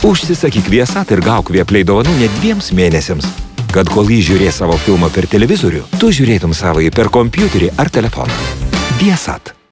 Užsisakyk Viasat ir gauk Viaplay dovanų net 2 mėnesiams. Kad kol jį žiūrės savo filmą per televizorių, tu žiūrėtum savąjį per kompiuterį ar telefoną. Viasat.